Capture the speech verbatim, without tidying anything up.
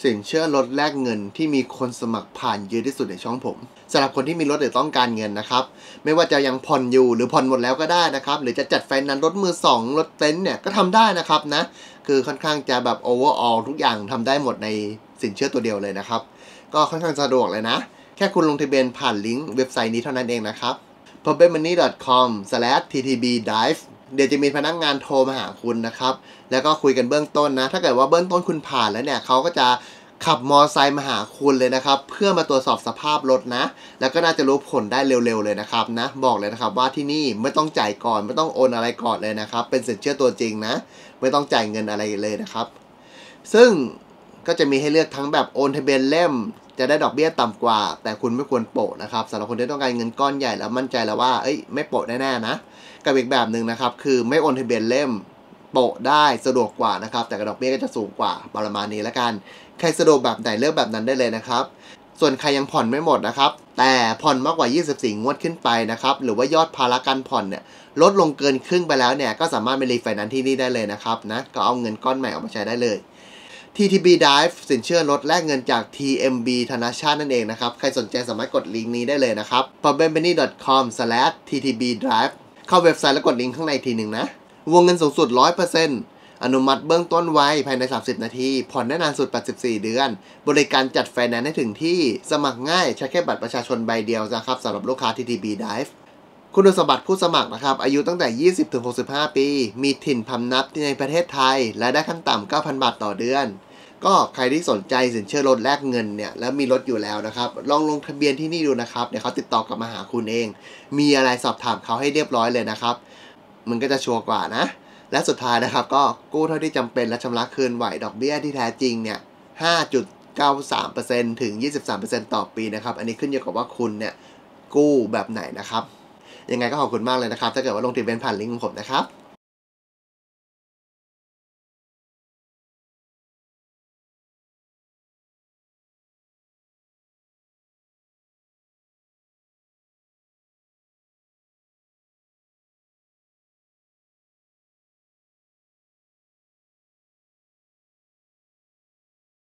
สินเชื่อลดแลกเงินที่มีคนสมัครผ่านเยอะที่สุดในช่องผมสำหรับคนที่มีรถหรือต้องการเงินนะครับไม่ว่าจะยังผ่อนอยู่หรือผ่อนหมดแล้วก็ได้นะครับหรือจะจัดไฟแนนซ์รถมือสองรถเต็นท์เนี่ยก็ทำได้นะครับนะคือค่อนข้างจะแบบโอเวอร์ออลทุกอย่างทำได้หมดในสินเชื่อตัวเดียวเลยนะครับก็ค่อนข้างสะดวกเลยนะแค่คุณลงทะเบียนผ่านลิงก์เว็บไซต์นี้เท่านั้นเองนะครับ พอเบมันนี่ ดอท คอม สแลช ที ที บี ไดฟ์ เดี๋ยวจะมีพนักงานโทรมาหาคุณนะครับแล้วก็คุยกันเบื้องต้นนะถ้าเกิดว่าเบื้องต้นคุณผ่านแล้วเนี่ยเขาก็จะขับมอไซค์มาหาคุณเลยนะครับเพื่อมาตรวจสอบสภาพรถนะแล้วก็น่าจะรู้ผลได้เร็วๆเลยนะครับนะบอกเลยนะครับว่าที่นี่ไม่ต้องจ่ายก่อนไม่ต้องโอนอะไรก่อนเลยนะครับเป็นสินเชื่อตัวจริงนะไม่ต้องจ่ายเงินอะไรเลยนะครับซึ่งก็จะมีให้เลือกทั้งแบบโอนทะเบียนเล่มจะได้ดอกเบี้ยต่ำกว่าแต่คุณไม่ควรโปะนะครับสำหรับคนที่ต้องการเงินก้อนใหญ่แล้วมั่นใจแล้วว่าเอ้ยไม่โปะแน่ๆนะกับอีกแบบหนึ่งนะครับคือไม่โอนทะเบียนเล่มโปะได้สะดวกกว่านะครับแต่ดอกเบี้ยก็จะสูงกว่าประมาณนี้แล้วกันใครสะดวกแบบไหนเลือกแบบนั้นได้เลยนะครับส่วนใครยังผ่อนไม่หมดนะครับแต่ผ่อนมากกว่ายี่สิบสี่งวดขึ้นไปนะครับหรือว่ายอดภาระการผ่อนเนี่ยลดลงเกินครึ่งไปแล้วเนี่ยก็สามารถไปรีไฟแนนซ์ที่นี่ได้เลยนะครับนะก็เอาเงินก้อนใหม่ออกมาใช้ได้เลย ที ที บี Drive สินเชื่อลดแลกเงินจาก ที เอ็ม บี ธนาชาตินั่นเองนะครับใครสนใจสามารถกดลิงก์นี้ได้เลยนะครับ พอเบมันนี่ ดอท คอม สแลช ที ที บี ไดฟ์ เข้าเว็บไซต์แล้วกดลิงก์ข้างในทีหนึ่งนะวงเงินสูงสุด ร้อยเปอร์เซ็นต์ อนุมัติเบื้องต้นไวภายในสามสิบนาทีผ่อนได้นานสุดแปดสิบสี่เดือนบริการจัดไฟแนนซ์ให้ถึงที่สมัครง่ายใช้แค่บัตรประชาชนใบเดียวนะครับสำหรับลูกค้า ที ที บี Driveคุณสมบัติผู้สมัครนะครับอายุตั้งแต่ ยี่สิบถึงหกสิบห้า ปีมีถิ่นพำนักในประเทศไทยและได้ขั้นต่ำ เก้าพัน บาทต่อเดือนก็ใครที่สนใจสินเชื่อรถแลกเงินเนี่ยแล้วมีรถอยู่แล้วนะครับลองลงทะเบียนที่นี่ดูนะครับเดี๋ยวเขาติดต่อกลับมาหาคุณเองมีอะไรสอบถามเขาให้เรียบร้อยเลยนะครับมันก็จะชัวร์กว่านะและสุดท้ายนะครับก็กู้เท่าที่จำเป็นและชำระคืนไหวดอกเบี้ยที่แท้จริงเนี่ย ห้าจุดเก้าสามเปอร์เซ็นต์ ถึง ยี่สิบสามเปอร์เซ็นต์ ต่อปีนะครับอันนี้ขึ้นอยู่กับว่าคุณเนี่ยกู้แบบไหนนะครับยังไงก็ขอบคุณมากเลยนะครับถ้าเกิดว่าลงทะเบียนผ่านลิงก์ของผมนะครับ